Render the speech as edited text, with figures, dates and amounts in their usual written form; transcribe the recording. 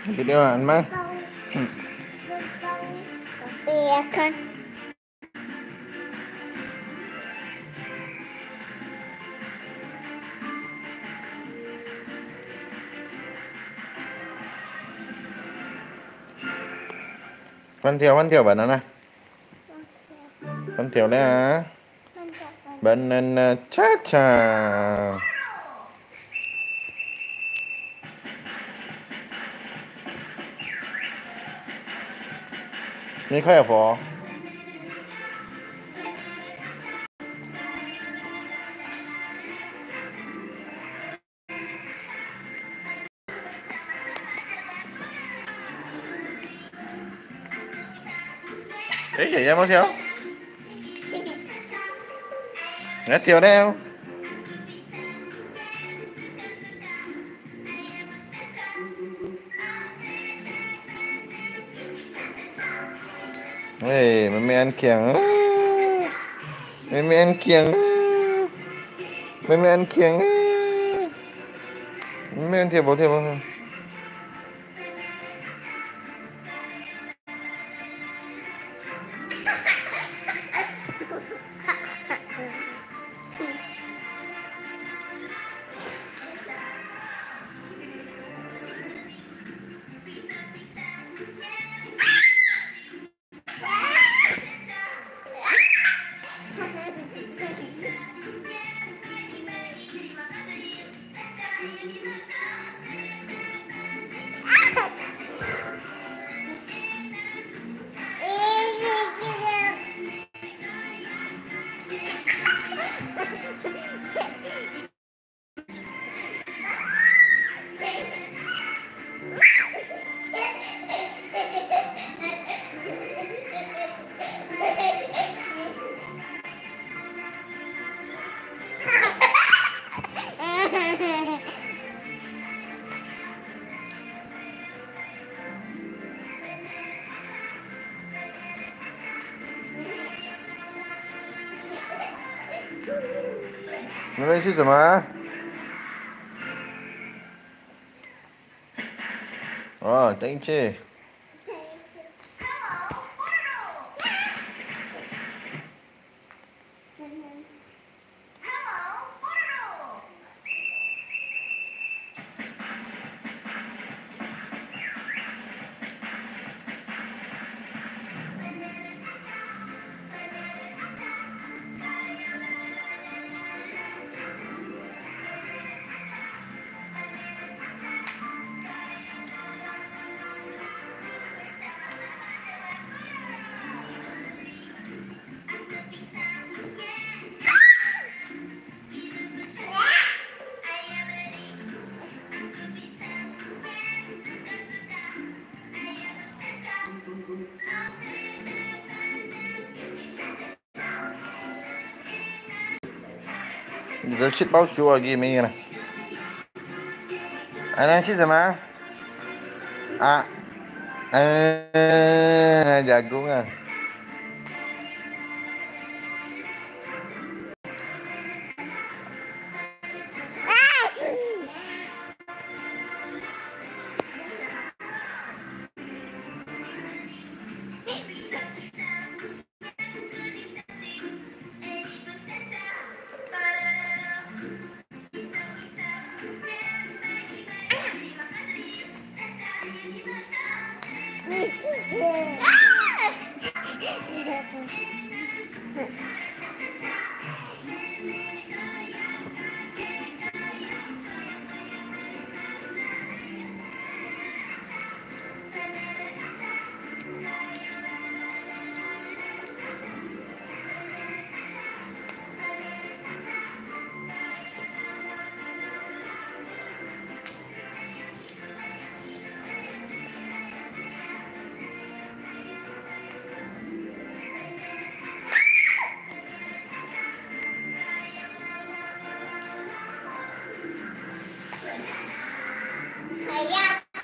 Videoan mah. Iya kan. Văn thiểu banana. Văn thiểu đấy à. Banana cha cha. Ni kaya po. Vậy em có sao? Nghe thiểu đấy không? Ê, mày ăn kiểng. Mày ăn kiểng. Mày ăn kiểng. Mày ăn thiểu bố.你们吃什么？哦，等一下。你这吃包熟啊？给没有呢？还能吃什么？啊？jagung ah. Ah!